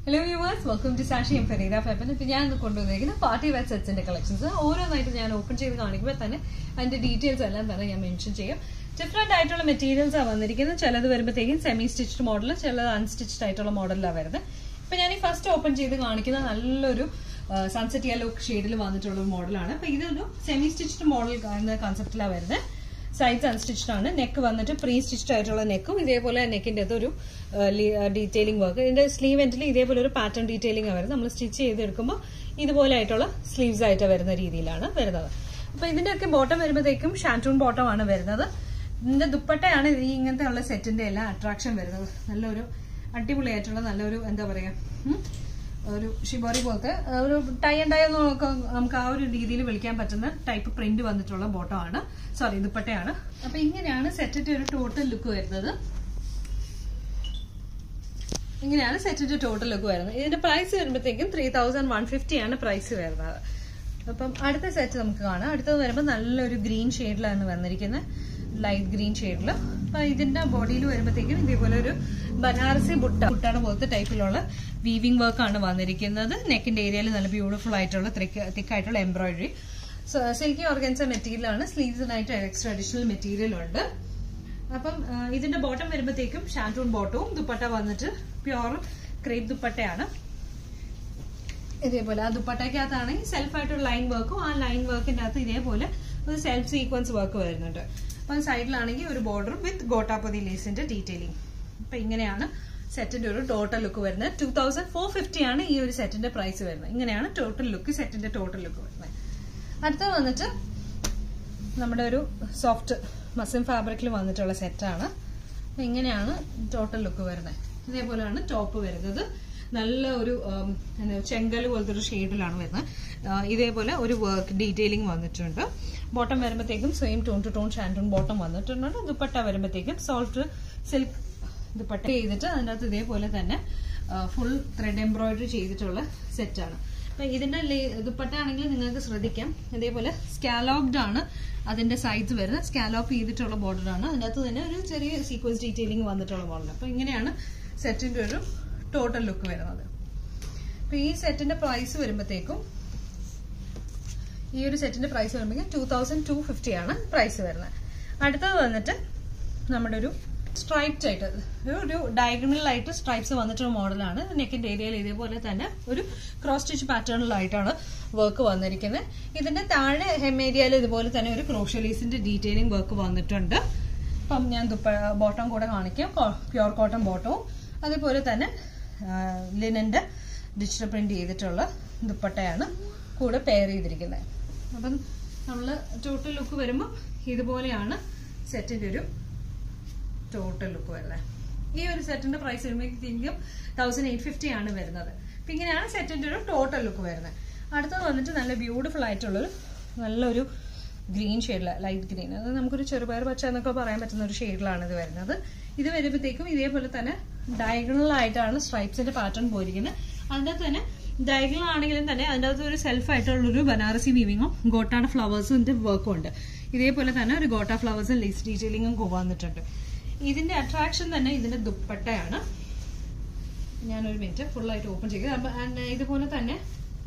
Hello viewers, welcome to Sashi and Farida Fappen. If you are going to party wear sets in the collections, all night I open and the details I mentioned. Different title materials are semi-stitched model, unstitched title model. Now first open the sunset yellow shade model. This is semi-stitched model concept. Sides unstitched ആണ് neck വന്നിട്ട് pre-stitched ആയിട്ടുള്ള neck ഇതേപോലെ neckന്റെ ഒരു detailing work ഇതിന്റെ sleeve endൽ ഇതേപോലെ ഒരു pattern detailing ആണ് നമ്മൾ സ്റ്റിച്ച് ചെയ്ത് എടുക്കുമ്പോൾ ഇതുപോലെ ആയിട്ടുള്ള sleeves ആയിട്ട് വരുന്ന രീതിയിലാണ് വരുന്നത്. അപ്പോൾ ഇതിന്റെ ഒക്കെ bottom വരുമ്പോഴേക്കും shantung bottom ആണ് വരുന്നത്. ഇതിന്റെ ദുപ്പട്ടയാണ് ഈ ഇങ്ങനത്തെ ഉള്ള സെറ്റിന്റെ എല്ലാ അട്രാക്ഷൻ വരുന്നത്. നല്ലൊരു അടിപൊളിയായിട്ടുള്ള നല്ലൊരു എന്താ പറയാ ഒരു ഷിബോറി പോലത്തെ ഒരു ടൈ ആൻഡ് ഡൈ നമുക്ക് ആ ഒരു രീതിയിൽ വിളിക്കാൻ പറ്റുന്ന ടൈപ്പ് പ്രിന്റ് വന്നിട്ടുള്ള ബോട്ടം ആണ് സോറി ദുപ്പട്ടയാണ്. അപ്പൊ ഇങ്ങനെയാണ് സെറ്റിന്റെ ഒരു ടോട്ടൽ ലുക്ക് വരുന്നത്. ഇങ്ങനെയാണ് സെറ്റിന്റെ ടോട്ടൽ ലുക്ക് വരുന്നത്. ഇതിന്റെ പ്രൈസ് വരുമ്പോഴത്തേക്കും 3150 ആണ് പ്രൈസ് വരുന്നത്. അപ്പം അടുത്ത സെറ്റ് നമുക്ക് കാണാം. അടുത്തത് വരുമ്പോൾ നല്ലൊരു ഗ്രീൻ ഷെയ്ഡിലാണ് വന്നിരിക്കുന്നത്, ലൈറ്റ് ഗ്രീൻ ഷെയ്ഡില്. അപ്പൊ ഇതിന്റെ ബോഡിയിൽ വരുമ്പോഴത്തേക്കും ഇതേപോലെ ഒരു ബനാറസി ബുട്ടാണ് പോലത്തെ ടൈപ്പിലുള്ള വീവിംഗ് വർക്ക് ആണ് വന്നിരിക്കുന്നത്. നെക്കിന്റെ ഏരിയയിൽ നല്ല ബ്യൂട്ടിഫുൾ ആയിട്ടുള്ള തിക്കായിട്ടുള്ള എംബ്രോയിഡറി സിൽക്കി ഓർഗൻസ മെറ്റീരിയൽ ആണ്. സ്ലീവ്സിനായിട്ട് എക്സ്ട്രാ അഡീഷണൽ മെറ്റീരിയൽ ഉണ്ട്. അപ്പം ഇതിന്റെ ബോട്ടം വരുമ്പോഴത്തേക്കും ഷാൻറ്റൂൺ ബോട്ടവും ദുപ്പട്ട വന്നിട്ട് പ്യോർ ക്രേപ്പ് ദുപ്പട്ടയാണ്. ഇതേപോലെ ആ ദുപ്പട്ടയ്ക്കകത്താണെങ്കിൽ സെൽഫായിട്ടുള്ള ലൈൻ വർക്കും ആ ലൈൻ വർക്കിന്റെ അകത്ത് ഇതേപോലെ ഒരു സെൽഫ് സീക്വൻസ് വർക്ക് വരുന്നുണ്ട്. അപ്പം സൈഡിലാണെങ്കിൽ ഒരു ബോർഡറും വിത്ത് ഗോട്ടാപ്പതി ലേസിന്റെ ഡീറ്റെയിലിംഗ്. അപ്പൊ ഇങ്ങനെയാണ് സെറ്റിന്റെ ഒരു ടോട്ടൽ ലുക്ക് വരുന്നത്. 2450 ആണ് ഈ ഒരു സെറ്റിന്റെ പ്രൈസ് വരുന്നത്. ഇങ്ങനെയാണ് ടോട്ടൽ ലുക്ക് സെറ്റിന്റെ ടോട്ടൽ ലുക്ക് വരുന്നത്. അടുത്ത വന്നിട്ട് നമ്മുടെ ഒരു സോഫ്റ്റ് മസിൻ ഫാബ്രിക്കിൽ വന്നിട്ടുള്ള സെറ്റാണ്. അപ്പൊ ഇങ്ങനെയാണ് ടോട്ടൽ ലുക്ക് വരുന്നത്. ഇതേപോലെയാണ് ടോപ്പ് വരുന്നത്. നല്ല ഒരു ചെങ്കല് പോലത്തെ ഒരു ഷെയ്ഡിലാണ് വരുന്നത്. ഇതേപോലെ ഒരു വർക്ക് ഡീറ്റെയിലിംഗ് വന്നിട്ടുണ്ട്. ബോട്ടം വരുമ്പോഴത്തേക്കും same tone to tone shantung bottom വന്നിട്ടുണ്ട്. ദുപ്പട്ട വരുമ്പോഴത്തേക്കും സോഫ്റ്റ് സിൽക്ക് ദുപ്പട്ട ചെയ്തിട്ട് അതിനകത്ത് ഇതേപോലെ തന്നെ ഫുൾ ത്രെഡ് എംബ്രോയിഡറി ചെയ്തിട്ടുള്ള സെറ്റാണ്. അപ്പൊ ഇതിന്റെ ദുപ്പട്ട ആണെങ്കിൽ നിങ്ങൾക്ക് ശ്രദ്ധിക്കാം, ഇതേപോലെ സ്കാലോപ്ഡ് ആണ് അതിന്റെ സൈഡ്സ് വരുന്നത്. സ്കാലോപ്പ് ചെയ്തിട്ടുള്ള ബോർഡർ ആണ്. അതിനകത്ത് തന്നെ ഒരു ചെറിയ സീക്വൻസ് ഡീറ്റെയിലിംഗ് വന്നിട്ടുള്ള ബോർഡർ. അപ്പൊ ഇങ്ങനെയാണ് സെറ്റിന്റെ ഒരു ടോട്ടൽ ലുക്ക് വരുന്നത്. അപ്പൊ ഈ സെറ്റിന്റെ പ്രൈസ് വരുമ്പോഴത്തേക്കും ഈ ഒരു സെറ്റിന്റെ പ്രൈസ് വരുമ്പോഴേക്കും 2250 ആണ് പ്രൈസ് വരുന്നത്. അടുത്തത് വന്നിട്ട് നമ്മുടെ ഒരു സ്ട്രൈപ്ഡ് ആയിട്ട് ഒരു ഡയഗണൽ ആയിട്ട് സ്ട്രൈപ്സ് വന്നിട്ടുള്ള മോഡലാണ്. നെക്കിന്റെ ഏരിയയിൽ ഇതേപോലെ തന്നെ ഒരു ക്രോസ് സ്റ്റിച്ച് പാറ്റേണിലായിട്ടാണ് വർക്ക് വന്നിരിക്കുന്നത്. ഇതിന്റെ താഴെ ഹെം ഏരിയയിൽ ഇതുപോലെ തന്നെ ഒരു ക്രോഷ്യലീസിന്റെ ഡീറ്റെയിലിംഗ് വർക്ക് വന്നിട്ടുണ്ട്. അപ്പം ഞാൻ ബോട്ടം കൂടെ കാണിക്കാം. പ്യോർ കോട്ടൺ ബോട്ടവും അതേപോലെ തന്നെ ലിനന്റെ ഡിജിറ്റൽ പ്രിന്റ് ചെയ്തിട്ടുള്ള ദുപ്പട്ടയാണ് കൂടെ പെയർ ചെയ്തിരിക്കുന്നത്. അപ്പം നമ്മള് ടോട്ടൽ ലുക്ക് വരുമ്പോൾ ഇതുപോലെയാണ് സെറ്റിന്റെ ഒരു ടോട്ടൽ ലുക്ക് വരുന്നത്. ഈ ഒരു സെറ്റിന്റെ പ്രൈസ് വരുമ്പോഴേക്കും 1850 ആണ് വരുന്നത്. അപ്പൊ ഇങ്ങനെയാണ് സെറ്റിന്റെ ഒരു ടോട്ടൽ ലുക്ക് വരുന്നത്. അടുത്തത് വന്നിട്ട് നല്ല ബ്യൂട്ടിഫുൾ ആയിട്ടുള്ളൊരു നല്ലൊരു ഗ്രീൻ ഷെയ്ഡില്, ലൈറ്റ് ഗ്രീൻ. അത് നമുക്കൊരു ചെറുപയർ പച്ച എന്നൊക്കെ പറയാൻ പറ്റുന്ന ഒരു ഷെയ്ഡിലാണ് ഇത് വരുന്നത്. ഇത് വരുമ്പോഴത്തേക്കും ഇതേപോലെ തന്നെ ഡയഗണൽ ആയിട്ടാണ് സ്ട്രൈപ്സിന്റെ പാറ്റേൺ പോയിരിക്കുന്നത്. അതിന്റെ തന്നെ ഡയഗണൽ ആണെങ്കിലും തന്നെ അതിൻ്റെ അകത്ത് ഒരു സെൽഫ് ആയിട്ടുള്ളൊരു ബനാറസി വീവിങ്ങും ഗോട്ടാണ് ഫ്ലവേഴ്സിന്റെ വർക്കും ഉണ്ട്. ഇതേപോലെ തന്നെ ഒരു ഗോട്ട ഫ്ലവേഴ്സും ലേസ് ഡീറ്റെയിലിംഗും വന്നിട്ടുണ്ട്. ഇതിന്റെ അട്രാക്ഷൻ തന്നെ ഇതിന്റെ ദുപ്പട്ടയാണ്. ഞാനൊരു മിനിറ്റ് ഫുൾ ആയിട്ട് ഓപ്പൺ ചെയ്ത് ഇതുപോലെ തന്നെ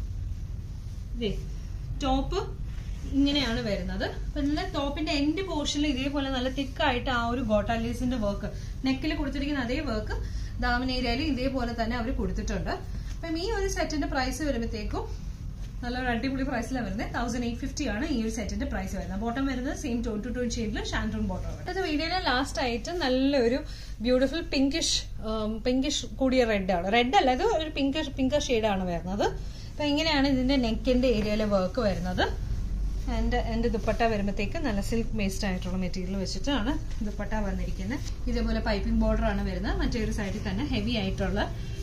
ടോപ്പ് ഇങ്ങനെയാണ് വരുന്നത്. പിന്നെ ടോപ്പിന്റെ എൻഡ് പോർഷനിൽ ഇതേപോലെ നല്ല തിക്കായിട്ട് ആ ഒരു ഗോട്ട ലേസിന്റെ വർക്ക് നെക്കിൽ കൊടുത്തിരിക്കുന്ന അതേ വർക്ക് ദാമൻ ഏരിയയിൽ ഇതേപോലെ തന്നെ അവർ കൊടുത്തിട്ടുണ്ട്. അപ്പം ഈ ഒരു സെറ്റിന്റെ പ്രൈസ് വരുമ്പോഴത്തേക്കും നല്ലൊരു അടിപൊളി പ്രൈസിലാണ് വരുന്നത്. 1850 ആണ് ഈ ഒരു സെറ്റിന്റെ പ്രൈസ് വരുന്നത്. ബോട്ടം വരുന്നത് സെയിം ടോൺ ടു ടോൺ ഷെയ്ഡിൽ ഷാൻറ്റൂൺ ബോട്ടം. അത് വീഡിയോയിലെ ലാസ്റ്റ് ആയിട്ട് നല്ലൊരു ബ്യൂട്ടിഫുൾ പിങ്കിഷ് കൂടിയ റെഡ് ആണ്. റെഡ് അല്ല, ഇത് ഒരു പിങ്കർ ഷെയ്ഡാണ് വരുന്നത്. അപ്പൊ ഇങ്ങനെയാണ് ഇതിന്റെ നെക്കിന്റെ ഏരിയയിലെ വർക്ക് വരുന്നത്. എന്റെ ദുപ്പട്ട വരുമ്പോഴത്തേക്ക് നല്ല സിൽക്ക് ബേസ്ഡ് ആയിട്ടുള്ള മെറ്റീരിയൽ വെച്ചിട്ടാണ് ദുപ്പട്ട വന്നിരിക്കുന്നത്. ഇതേപോലെ പൈപ്പിംഗ് ബോർഡർ ആണ് വരുന്നത്. മറ്റേ ഒരു സൈഡിൽ തന്നെ ഹെവി ആയിട്ടുള്ള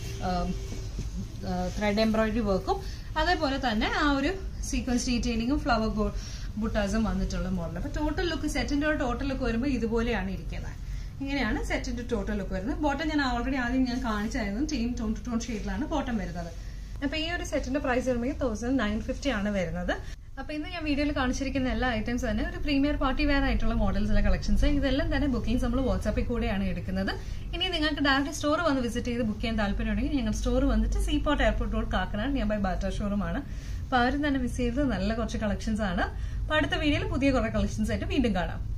ത്രെഡ് എംബ്രോയിഡറി വർക്കും അതേപോലെ തന്നെ ആ ഒരു സീക്വൻസ് ഡീറ്റെയിലിംഗും ഫ്ലവർ ബുട്ടാസും വന്നിട്ടുള്ള മോഡൽ. അപ്പൊ ടോട്ടൽ ലുക്ക് സെറ്റിന്റെ ടോട്ടൽ ലുക്ക് വരുമ്പോൾ ഇതുപോലെയാണ് ഇരിക്കുന്നത്. ഇങ്ങനെയാണ് സെറ്റിന്റെ ടോട്ടൽ ലുക്ക് വരുന്നത്. ബോട്ടം ഞാൻ ഓൾറെഡി ആദ്യം ഞാൻ കാണിച്ചായിരുന്നു. സെയിം ടോൺ ടു ടോൺ ഷെയ്ഡിലാണ് ബോട്ടം വരുന്നത്. അപ്പൊ ഈ ഒരു സെറ്റിന്റെ പ്രൈസ് വരുമ്പോൾ 1950 ആണ് വരുന്നത്. അപ്പൊ ഇന്ന് ഞാൻ വീഡിയോയിൽ കാണിച്ചിരിക്കുന്ന എല്ലാ ഐറ്റംസ് തന്നെ ഒരു പ്രീമിയർ പാർട്ടി വെയർ ആയിട്ടുള്ള മോഡൽസിലെ കളക്ഷൻസ്. ഇതെല്ലാം തന്നെ ബുക്കിംഗ്സ് നമ്മൾ വാട്സാപ്പിൽ കൂടെയാണ് എടുക്കുന്നത്. ഇനി നിങ്ങൾക്ക് ഡയറക്റ്റ് സ്റ്റോർ വന്ന് വിസിറ്റ് ചെയ്ത് ബുക്ക് ചെയ്യാൻ താല്പര്യമുണ്ടെങ്കിൽ ഞങ്ങൾ സ്റ്റോർ വന്നിട്ട് seaport airport road Kakkanad near by Bata showroom ആണ്. അപ്പൊ അവരും തന്നെ മിസ് ചെയ്തത് നല്ല കുറച്ച് കളക്ഷൻസ് ആണ്. അപ്പൊ അടുത്ത വീഡിയോയിൽ പുതിയ കുറെ കളക്ഷൻസ് ആയിട്ട് വീണ്ടും കാണാം.